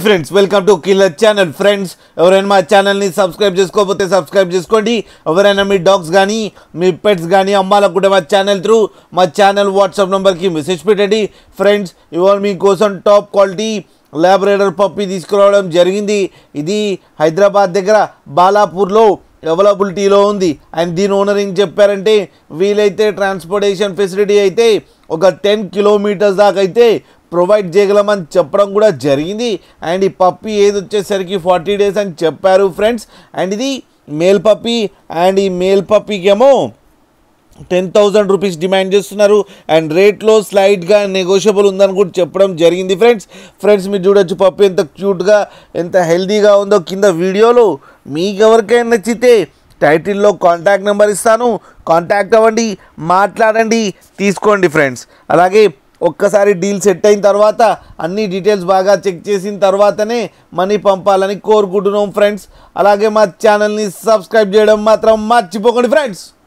Friends welcome to killer channel. Friends ఎవరైనా మా ఛానల్ని సబ్స్క్రైబ్ చేసుకోకపోతే సబ్స్క్రైబ్ చేసుకోండి. ఎవరైనా మీ డాగ్స్ కానీ మీ పెట్స్ కానీ అమ్మాలనుకుంటే మా ఛానల్ వాట్సాప్ నెంబర్కి మెసేజ్ పెట్టండి. ఫ్రెండ్స్ ఇవాళ మీకోసం టాప్ క్వాలిటీ లాబ్రేడర్ పప్పీ తీసుకురావడం జరిగింది. ఇది హైదరాబాద్ దగ్గర బాలాపూర్లో అవైలబిలిటీలో ఉంది. అండ్ దీని ఓనర్ ఏం చెప్పారంటే వీలైతే ట్రాన్స్పోర్టేషన్ ఫెసిలిటీ అయితే ఒక 10 కిలోమీటర్స్ దాకా అయితే ప్రొవైడ్ చేయగలమని చెప్పడం కూడా జరిగింది. అండ్ ఈ పప్పీ ఏది వచ్చేసరికి 40 డేస్ అని చెప్పారు ఫ్రెండ్స్. అండ్ ఇది మేల్ పప్పీ. అండ్ ఈ మేల్ పప్పీకి ఏమో 10,000 రూపీస్ డిమాండ్ చేస్తున్నారు. అండ్ రేట్లో స్లైడ్గా నెగోషియబుల్ ఉందని కూడా చెప్పడం జరిగింది. ఫ్రెండ్స్ మీరు చూడొచ్చు పప్పీ ఎంత క్యూట్గా ఎంత హెల్తీగా ఉందో కింద వీడియోలో. మీకు ఎవరికైనా నచ్చితే టైటిల్లో కాంటాక్ట్ నెంబర్ ఇస్తాను, కాంటాక్ట్ అవ్వండి, మాట్లాడండి, తీసుకోండి ఫ్రెండ్స్. అలాగే ఒక్కసారి డీల్ సెట్ అయిన తర్వాత అన్ని డీటెయిల్స్ బాగా చెక్ చేసిన తర్వాతనే మనీ పంపాలని కోరుకుంటున్నాం ఫ్రెండ్స్. అలాగే మా ఛానల్ని సబ్స్క్రైబ్ చేయడం మాత్రం మర్చిపోకండి ఫ్రెండ్స్.